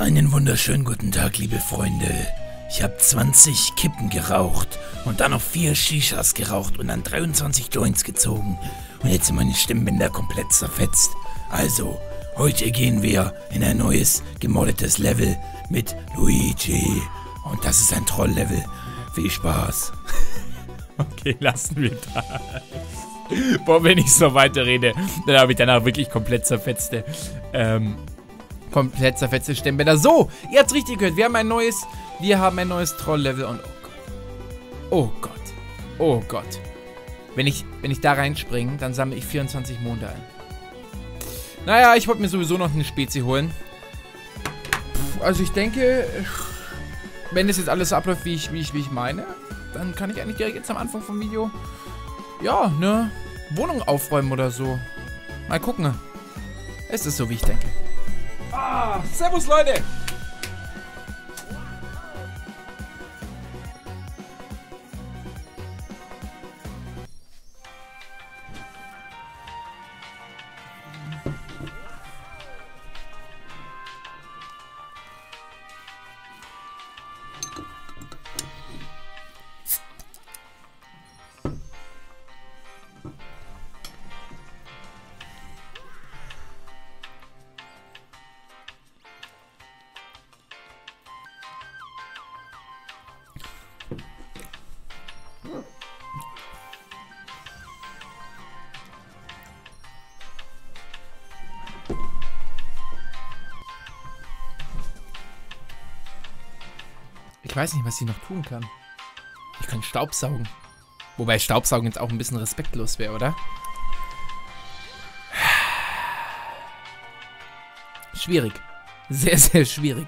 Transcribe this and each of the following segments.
Einen wunderschönen guten Tag, liebe Freunde. Ich habe 20 Kippen geraucht und dann noch 4 Shishas geraucht und dann 23 Joints gezogen. Und jetzt sind meine Stimmbänder komplett zerfetzt. Also, heute gehen wir in ein neues, gemoddetes Level mit Luigi. Und das ist ein Troll-Level. Viel Spaß. Okay, lassen wir das. Boah, wenn ich so weiterrede, dann habe ich danach wirklich komplett zerfetzte Stimmbänder. So, ihr habt's richtig gehört. Wir haben ein neues Troll-Level und oh Gott. Oh Gott. Wenn ich da reinspringe, dann sammle ich 24 Monde ein. Naja, ich wollte mir sowieso noch eine Spezi holen. Also ich denke, wenn das jetzt alles so abläuft, wie ich meine, dann kann ich eigentlich direkt jetzt am Anfang vom Video, ja, eine Wohnung aufräumen oder so. Mal gucken. Es ist so, wie ich denke. Servus, Leute! Ich weiß nicht, was sie noch tun kann. Ich kann Staubsaugen. Wobei Staubsaugen jetzt auch ein bisschen respektlos wäre, oder? Schwierig. Sehr, sehr schwierig.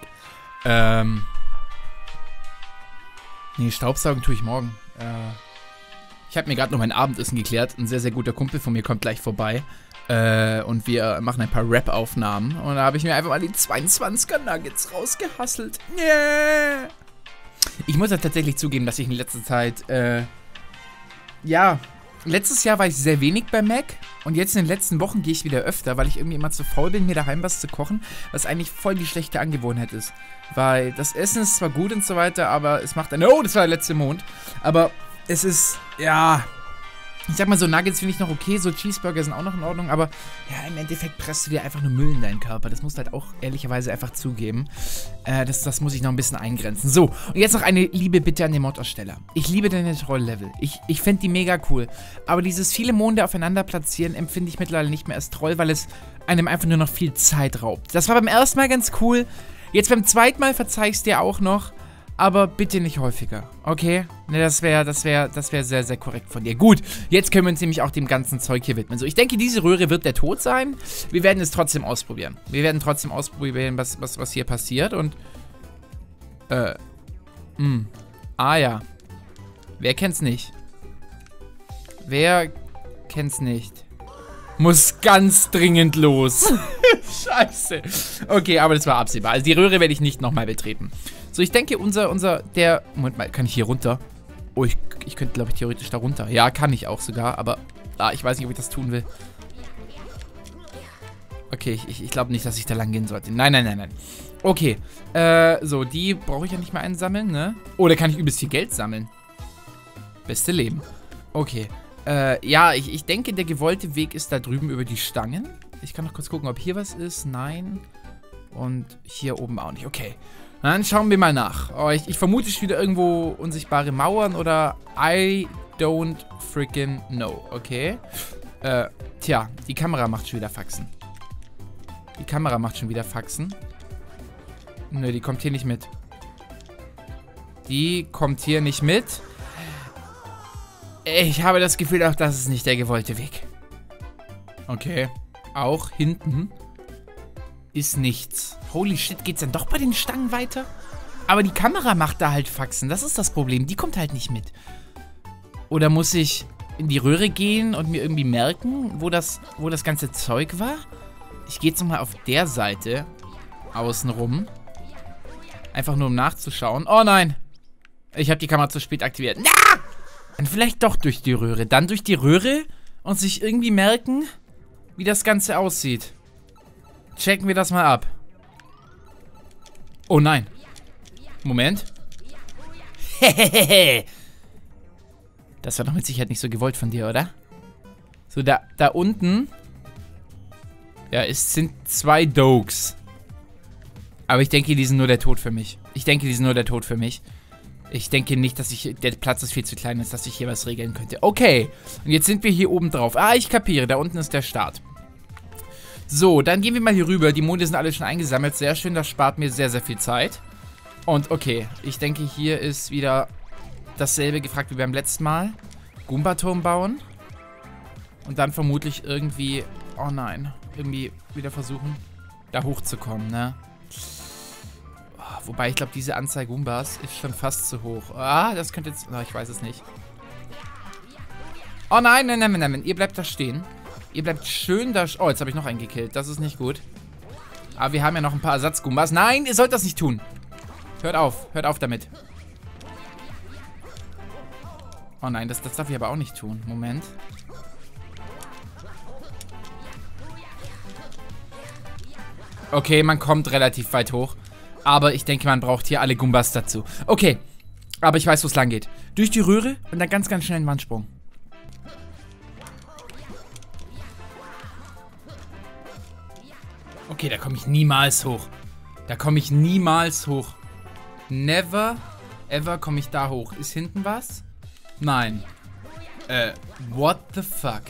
Nee, Staubsaugen tue ich morgen. Ich habe mir gerade noch mein Abendessen geklärt. Ein sehr, sehr guter Kumpel von mir kommt gleich vorbei. Und wir machen ein paar Rap-Aufnahmen. Und da habe ich mir einfach mal die 22er Nuggets rausgehasselt. Yeah! Ich muss ja tatsächlich zugeben, dass ich in letzter Zeit, ja, letztes Jahr war ich sehr wenig bei Mac und jetzt in den letzten Wochen gehe ich wieder öfter, weil ich irgendwie immer zu faul bin, mir daheim was zu kochen, was eigentlich voll die schlechte Angewohnheit ist. Weil das Essen ist zwar gut und so weiter, aber es macht oh, das war der letzte Mond, aber es ist, ja, ich sag mal so, Nuggets finde ich noch okay, so Cheeseburger sind auch noch in Ordnung, aber ja, im Endeffekt presst du dir einfach nur Müll in deinen Körper. Das musst du halt auch ehrlicherweise einfach zugeben. Das muss ich noch ein bisschen eingrenzen. So, und jetzt noch eine liebe Bitte an den Mod-Ersteller. Ich liebe deine Troll-Level. Ich fände die mega cool. Aber dieses viele Monde aufeinander platzieren empfinde ich mittlerweile nicht mehr als Troll, weil es einem einfach nur noch viel Zeit raubt. Das war beim ersten Mal ganz cool. Jetzt beim zweiten Mal verzeih ich's dir auch noch. Aber bitte nicht häufiger, okay? Ne, das wäre sehr, sehr korrekt von dir. Gut, jetzt können wir uns nämlich auch dem ganzen Zeug hier widmen. So, ich denke, diese Röhre wird der Tod sein. Wir werden es trotzdem ausprobieren. Wir werden trotzdem ausprobieren, was hier passiert. Und, ah ja. Wer kennt's nicht? Wer kennt's nicht? Muss ganz dringend los. Scheiße. Okay, aber das war absehbar. Also die Röhre werde ich nicht nochmal betreten. So, ich denke, Moment mal, kann ich hier runter? Oh, ich könnte, glaube ich, theoretisch da runter. Ja, kann ich auch sogar, aber ich weiß nicht, ob ich das tun will. Okay, ich glaube nicht, dass ich da lang gehen sollte. Nein. Okay, so, die brauche ich ja nicht mehr einsammeln, ne? Oh, da kann ich übelst viel Geld sammeln. Beste Leben. Okay, ja, ich denke, der gewollte Weg ist da drüben über die Stangen. Ich kann noch kurz gucken, ob hier was ist. Nein. Und hier oben auch nicht. Okay. Dann schauen wir mal nach. Oh, ich vermute wieder irgendwo unsichtbare Mauern oder I don't freaking know. Okay. Tja, die Kamera macht schon wieder Faxen. Nö, die kommt hier nicht mit. Ich habe das Gefühl, auch das ist nicht der gewollte Weg. Okay. Auch hinten ist nichts. Holy shit, geht's dann doch bei den Stangen weiter? Aber die Kamera macht da halt Faxen. Das ist das Problem. Die kommt halt nicht mit. Oder muss ich in die Röhre gehen und mir irgendwie merken, wo das ganze Zeug war? Ich gehe jetzt nochmal auf der Seite außenrum. Einfach nur um nachzuschauen. Oh nein! Ich habe die Kamera zu spät aktiviert. Na! Dann vielleicht doch durch die Röhre. Dann durch die Röhre und sich irgendwie merken, wie das Ganze aussieht. Checken wir das mal ab. Oh nein. Moment. Hehehehe. Das war doch mit Sicherheit nicht so gewollt von dir, oder? So, da unten. Ja, es sind 2 Dokes. Aber ich denke, die sind nur der Tod für mich. Ich denke nicht, dass der Platz ist viel zu klein ist, dass ich hier was regeln könnte. Okay. Und jetzt sind wir hier oben drauf. Ah, ich kapiere. Da unten ist der Start. So, dann gehen wir mal hier rüber. Die Monde sind alle schon eingesammelt. Sehr schön. Das spart mir sehr, sehr viel Zeit. Und okay. Ich denke, hier ist wieder dasselbe gefragt wie beim letzten Mal. Goomba-Turm bauen. Und dann vermutlich irgendwie... Oh nein. Irgendwie wieder versuchen, da hochzukommen, ne? Oh, wobei, ich glaube, diese Anzahl Goombas ist schon fast zu hoch. Ah, das könnte jetzt... Oh, ich weiß es nicht. Oh nein, nein, nein, nein, nein. Ihr bleibt da stehen. Ihr bleibt schön da... Oh, jetzt habe ich noch einen gekillt. Das ist nicht gut. Aber wir haben ja noch ein paar Ersatz-Goombas. Nein, ihr sollt das nicht tun. Hört auf damit. Oh nein, das darf ich aber auch nicht tun. Moment. Okay, man kommt relativ weit hoch. Aber ich denke, man braucht hier alle Goombas dazu. Okay, aber ich weiß, wo es lang geht. Durch die Röhre und dann ganz, ganz schnell einen Wandsprung. Okay, da komme ich niemals hoch. Never, ever komme ich da hoch. Ist hinten was? Nein. What the fuck?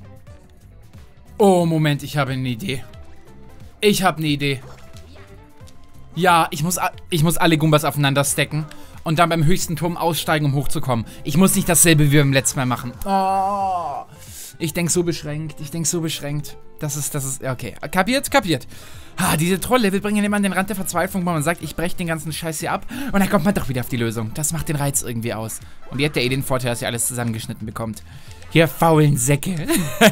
Oh, Moment, ich habe eine Idee. Ja, ich muss alle Goombas aufeinander stacken und dann beim höchsten Turm aussteigen, um hochzukommen. Ich muss nicht dasselbe wie beim letzten Mal machen. Oh, ich denke so beschränkt. Das ist, okay. Kapiert. Ah, diese Trolllevel bringen immer an den Rand der Verzweiflung, wo man sagt, ich breche den ganzen Scheiß hier ab und dann kommt man doch wieder auf die Lösung. Das macht den Reiz irgendwie aus. Und ihr habt ja eh den Vorteil, dass ihr alles zusammengeschnitten bekommt. Hier faulen Säcke.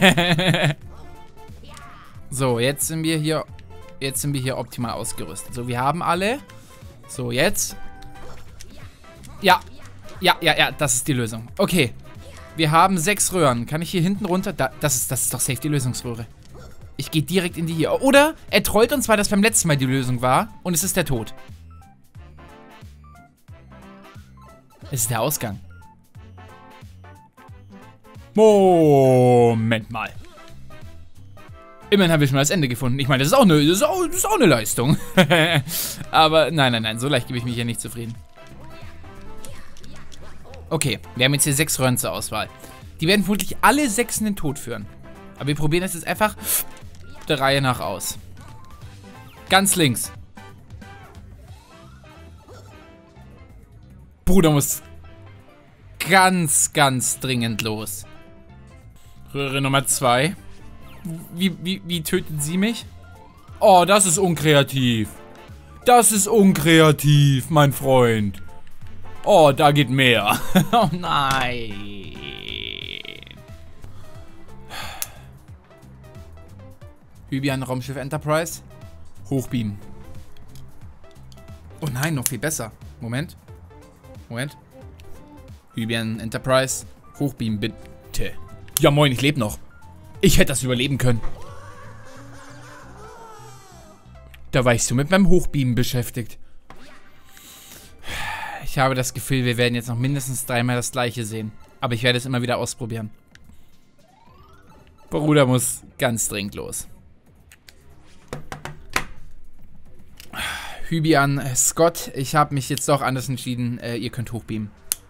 So, jetzt sind wir hier optimal ausgerüstet. So, wir haben alle. So, jetzt. Ja, das ist die Lösung. Okay. Wir haben 6 Röhren. Kann ich hier hinten runter? Das ist doch safe die Lösungsröhre. Ich gehe direkt in die hier. Oder er trollt uns, weil das beim letzten Mal die Lösung war. Und es ist der Tod. Es ist der Ausgang. Moment mal. Immerhin haben wir schon mal das Ende gefunden. Ich meine, das ist auch eine Leistung. Aber nein, so leicht gebe ich mich hier nicht zufrieden. Okay, wir haben jetzt hier 6 Röhren zur Auswahl. Die werden vermutlich alle 6 in den Tod führen. Aber wir probieren es jetzt einfach der Reihe nach aus. Ganz links. Bruder muss ganz, ganz dringend los. Röhre Nummer 2. Wie töten Sie mich? Oh, das ist unkreativ. Mein Freund. Oh, da geht mehr. Oh nein. Hybian Raumschiff Enterprise. Hochbeamen. Oh nein, noch viel besser. Moment. Hybian Enterprise. Hochbeamen, bitte. Ja moin, ich lebe noch. Ich hätte das überleben können. Da war ich so mit meinem Hochbeamen beschäftigt. Ich habe das Gefühl, wir werden jetzt noch mindestens 3-mal das gleiche sehen. Aber ich werde es immer wieder ausprobieren. Bruder muss ganz dringend los. Hybian, Scott, ich habe mich jetzt doch anders entschieden. Ihr könnt hochbeamen.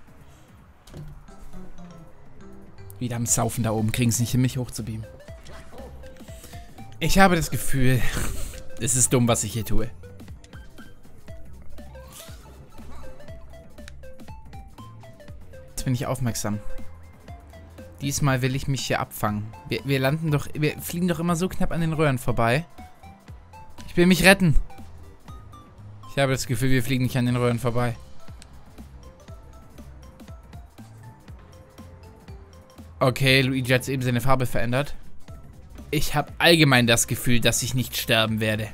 Wieder am Saufen da oben. Kriegen es nicht hin, mich hochzubeamen. Ich habe das Gefühl, es ist dumm, was ich hier tue. Jetzt bin ich aufmerksam. Diesmal will ich mich hier abfangen. Wir fliegen doch immer so knapp an den Röhren vorbei. Ich will mich retten. Ich habe das Gefühl, wir fliegen nicht an den Röhren vorbei. Okay, Luigi hat eben seine Farbe verändert. Ich habe allgemein das Gefühl, dass ich nicht sterben werde.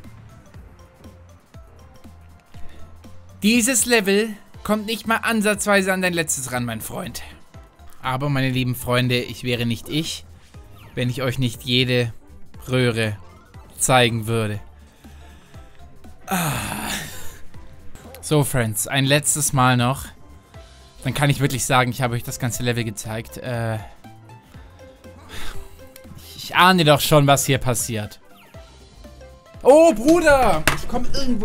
Dieses Level kommt nicht mal ansatzweise an dein letztes ran, mein Freund. Aber, meine lieben Freunde, ich wäre nicht ich, wenn ich euch nicht jede Röhre zeigen würde. So, Friends, ein letztes Mal noch. Dann kann ich wirklich sagen, ich habe euch das ganze Level gezeigt. Ich ahne doch schon, was hier passiert. Oh, Bruder! Ich komme irgendwo...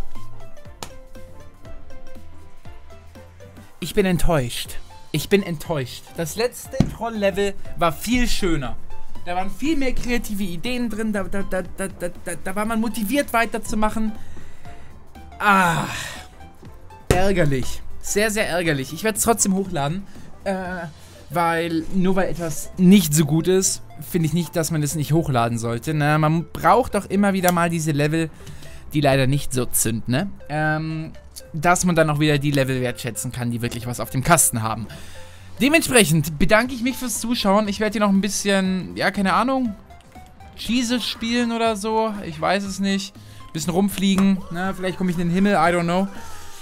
Ich bin enttäuscht. Ich bin enttäuscht. Das letzte Troll-Level war viel schöner. Da waren viel mehr kreative Ideen drin. Da war man motiviert weiterzumachen. Ah. Ärgerlich. Sehr, sehr ärgerlich. Ich werde es trotzdem hochladen. Weil etwas nicht so gut ist, finde ich nicht, dass man das nicht hochladen sollte. Ne? Man braucht doch immer wieder mal diese Level, die leider nicht so zünden, ne? Dass man dann auch wieder die Level wertschätzen kann, die wirklich was auf dem Kasten haben. Dementsprechend bedanke ich mich fürs Zuschauen. Ich werde hier noch ein bisschen, ja, keine Ahnung, Jesus spielen oder so. Ich weiß es nicht. Ein bisschen rumfliegen. Na, vielleicht komme ich in den Himmel, I don't know.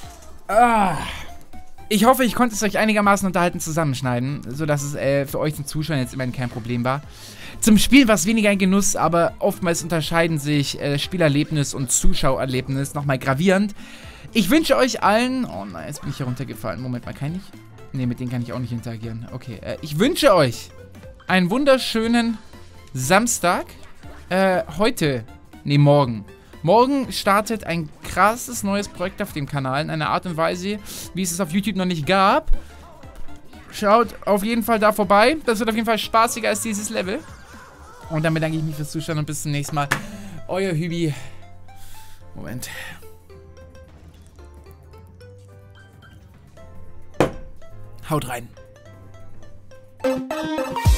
Ich hoffe, ich konnte es euch einigermaßen unterhalten zusammenschneiden, sodass es für euch zum Zuschauen jetzt immerhin kein Problem war. Zum Spielen war es weniger ein Genuss, aber oftmals unterscheiden sich Spielerlebnis und Zuschauerlebnis nochmal gravierend. Ich wünsche euch allen... Oh nein, jetzt bin ich hier runtergefallen. Moment mal, kann ich? Ne, mit denen kann ich auch nicht interagieren. Okay, ich wünsche euch einen wunderschönen Samstag. Morgen. Morgen startet ein krasses neues Projekt auf dem Kanal in einer Art und Weise, wie es auf YouTube noch nicht gab. Schaut auf jeden Fall da vorbei. Das wird auf jeden Fall spaßiger als dieses Level. Und dann bedanke ich mich fürs Zuschauen und bis zum nächsten Mal. Euer Hübi. Moment. Haut rein.